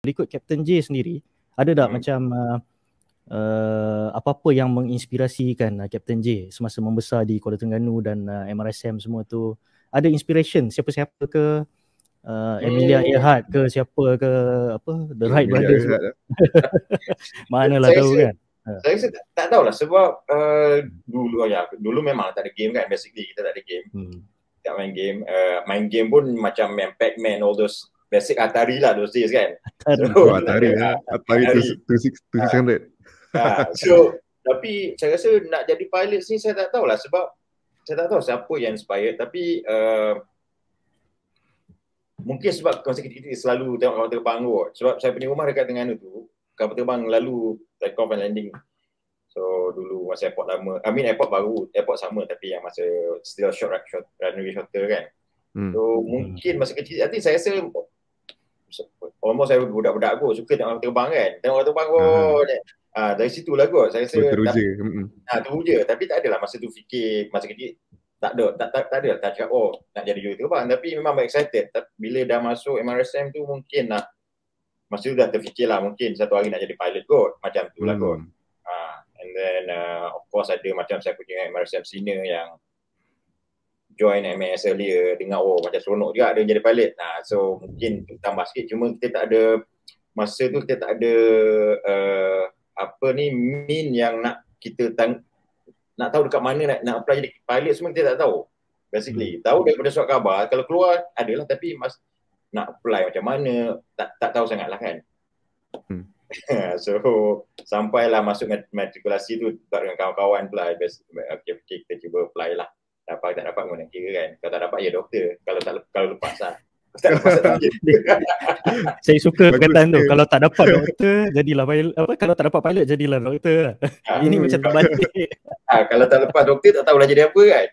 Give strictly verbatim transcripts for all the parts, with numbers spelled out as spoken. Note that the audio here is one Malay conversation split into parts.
kalau ikut Captain J sendiri, ada tak hmm. macam uh, uh, apa-apa yang menginspirasikan uh, Captain J semasa membesar di Kuala Terengganu dan uh, M R S M semua tu? Ada inspiration siapa-siapa ke? Uh, Emilia hmm. Earhart ke siapa ke apa The Wright Brothers manalah tahu kan. Saya rasa tak, tak tahulah sebab uh, dulu ya dulu memang tak ada game kan, basically kita tak ada game. Hmm. Tak main game, uh, main game pun macam main Pac-Man, all those basic Atari lah those days kan. Atari, so, oh, Atari ya. Atari two six hundred. Ha, so tapi saya rasa nak jadi pilot ni saya tak tahulah sebab saya tak tahu siapa yang inspired, tapi uh, mungkin sebab masa kecil-kecil selalu tengok kapal terbang kot. Sebab saya punya rumah dekat Terengganu tu, kapal terbang lalu take off and landing. So dulu masa airport lama, I mean airport baru, airport sama tapi yang masa still short, short runway shorter kan. Hmm. So mungkin masa kecil, nanti saya rasa almost saya budak-budak kot, suka tengok kapal terbang kan. Tengok kapal terbang kot. Ah, dari situ lah kot. Saya rasa teruja. Ah, teruja. Tapi tak adalah masa tu fikir, masa kecil tak ada, tak, tak, tak ada tak cakap oh nak jadi juruterbang terbang, tapi memang excited. Tapi bila dah masuk M R S M tu mungkin nak masa tu dah terfikir lah mungkin satu hari nak jadi pilot kot, macam tu lah hmm. kot. Uh, and then uh, of course ada macam saya punya M R S M senior yang join M A S earlier, dengar oh macam seronok juga dia jadi pilot. Nah, so mungkin tambah sikit, cuma kita tak ada masa tu kita tak ada uh, apa ni min yang nak kita tang nak tahu dekat mana nak, nak apply jadi pilot semua kita tak tahu. Basically, hmm. tahu daripada surat khabar, kalau keluar adalah, tapi mas nak apply macam mana tak tak tahu sangatlah kan. Hmm. So sampailah masuk matrikulasi tu dengan kawan-kawan pula, okay, okay, kita cuba apply lah. Dapat tak dapat mana kira kan. Kalau tak dapat ya doktor, kalau tak kalau lepas lah. Saya suka perkataan tu, kalau tak dapat doktor jadilah pilot, apa kalau tak dapat pilot jadilah doktor. Ha, ini hmm. macam terbalik. Ha, kalau tak lepas doktor tak tahulah jadi apa kan.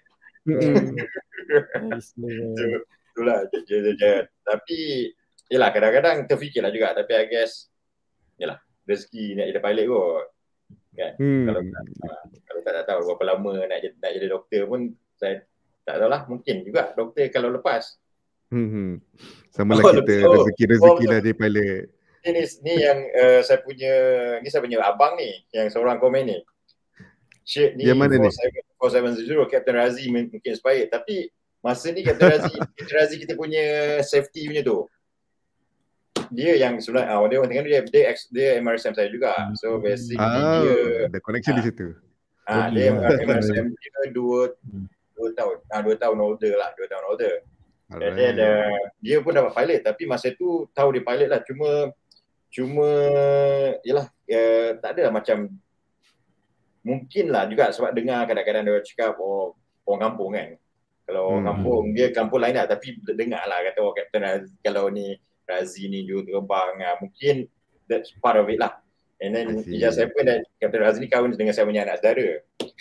Itulah je, je, je, je. Tapi yalah kadang-kadang terfikirlah juga, tapi I guess yalah rezeki nak jadi pilot kot kan. Hmm. Kalau ha, kalau tak, tak tahu berapa lama nak jadi, nak jadi doktor pun saya tak tahulah, mungkin juga doktor kalau lepas. Hmm. Sama lah oh, kita so, rezeki-rezeki oh, lah jadi pilot. Ini ni yang uh, saya punya ni saya punya abang ni yang seorang komen ni. Syed ni yang mana ni? four seven zero Captain Razi mungkin inspired, tapi masa ni Captain Razi Captain Razi kita punya safety punya tu. Dia yang sebenarnya oh, dia orang tengah dia dia, dia M R S M saya juga. So basically ah, dia ada connection ah, di situ. Ah, dia M R S M dia dua dua tahun. Ah dua tahun older lah, dua tahun older. Dan dia, ada, dia pun dapat pilot, tapi masa tu tahu dia pilot lah, cuma cuma yalah uh, tak ada lah, macam mungkin lah juga sebab dengar kadang-kadang dia cakap oh orang kampung kan, kalau orang hmm. kampung dia kampung lain lah, tapi dengar lah kata oh Captain Razi, kalau ni Razi ni juruterbang lah, mungkin that's part of it lah. And then ijaz saya pun dan Captain Razi ni kahwin dengan saya punya anak saudara.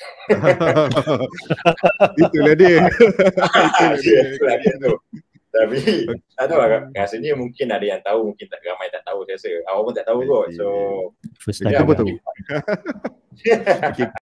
Itulah dia. Itulah dia. Itulah dia tu. Tapi tak tahu lah, rasanya mungkin ada yang tahu, mungkin tak ramai tak tahu saya rasa. Awak pun tak tahu kot. So first time. Betul. Okay.